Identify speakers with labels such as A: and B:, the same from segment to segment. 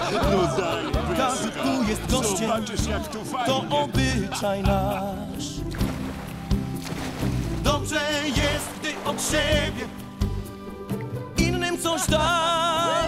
A: No daj,
B: Każdy tu jest gościem,
A: zobaczysz jak tu fajnie.
B: to obyczaj nasz. Dobrze jest, gdy od siebie innym coś dasz.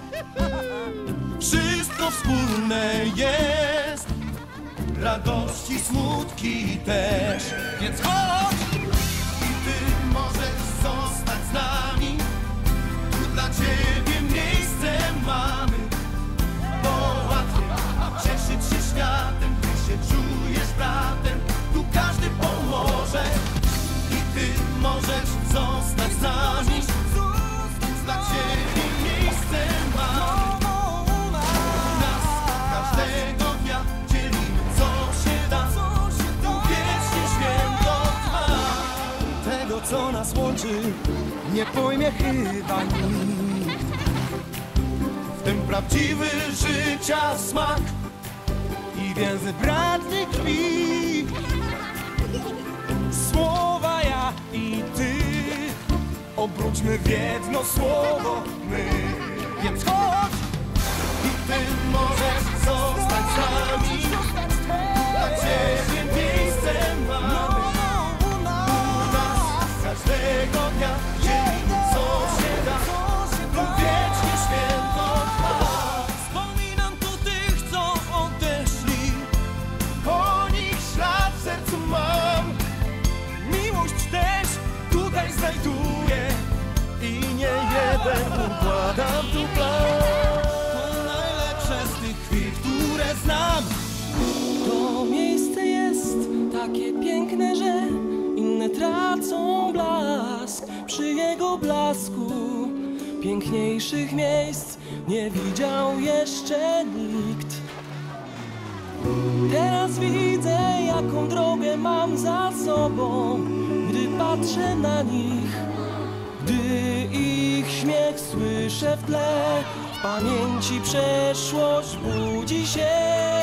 B: Wszystko wspólne jest, radości, smutki też. Więc chodź i ty możesz zostać z nami. Tu dla ciebie miejsce mamy, bo łatwiej cieszyć się światem, gdy się czujesz bratem. Tu każdy pomoże i ty możesz zostać z nami. Dla ciebie miejsce mamy. U nas każdego dnia dzielimy co się da. Tu wiecznie święto trwa. Tego co nas łączy nie pojmie chyba nikt. W tym prawdziwy życia smak i więzy bratniej krwi. Słowa ja i ty obróćmy w jedno słowo my. Więc chodź i ty możesz zostać z nami. Dla ciebie miejsce mamy. U nas każdego dnia dzielimy co się da. Tu wiecznie święto trwa. Wspominam tu tych, co odeszli. Po nich ślad w sercu mam. Miłość też tutaj znajduję i nie jeden układam tu plan. To najlepsze z tych chwil, które znam.
C: To miejsce jest takie piękne, że inne tracą blask. Przy jego blasku piękniejszych miejsc nie widział jeszcze nikt. Teraz widzę, jaką drogę mam za sobą, gdy patrzę na nich. Gdy ich śmiech słyszę w tle, w pamięci przeszłość budzi się.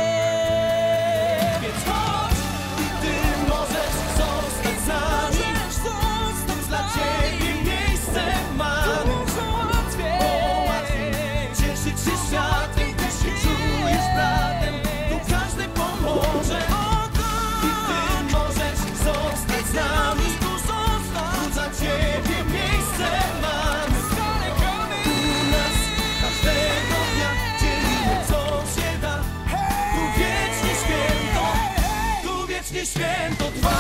B: Więc chodź i ty możesz zostać z nami. Dla ciebie miejsce mamy. Bo łatwiej cieszyć się światem, gdy się czujesz bratem. Tu każdy pomoże i ty możesz zostać z nami. Tu dla ciebie miejsce mamy. U nas każdego dnia dzielimy co się da. Tu wiecznie święto trwa.